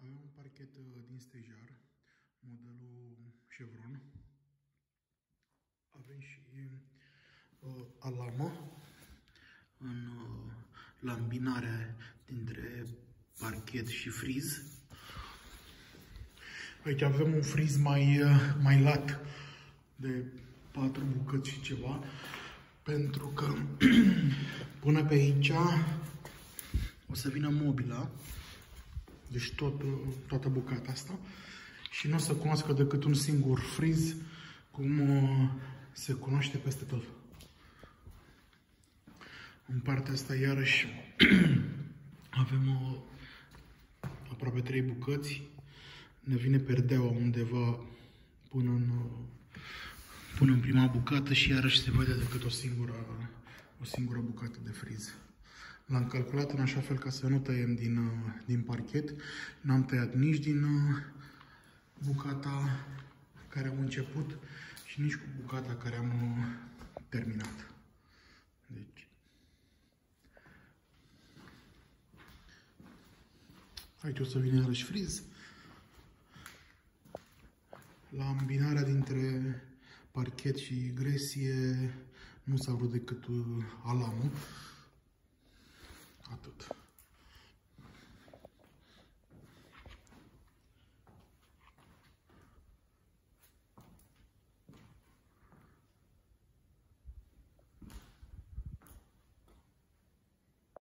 Avem un parchet din stejar, modelul Chevron. Avem și alamă în lambinare dintre parchet și friz. Aici avem un friz mai lat de 4 bucăți și ceva, pentru că până pe aici o să vină mobila, deci toată bucata asta, și nu o să cunoască decât un singur friz, cum se cunoaște peste tot. În partea asta iarăși avem aproape 3 bucăți. Ne vine perdeaua undeva până în prima bucată și iarăși se vede decât o singură bucată de friz. L-am calculat în așa fel ca să nu tăiem din parchet. N-am tăiat nici din bucata care am început și nici cu bucata care am terminat. Deci, aici o să vină iarăși friz. La îmbinarea dintre parchet și gresie nu s-a vrut decât alamul. Atât.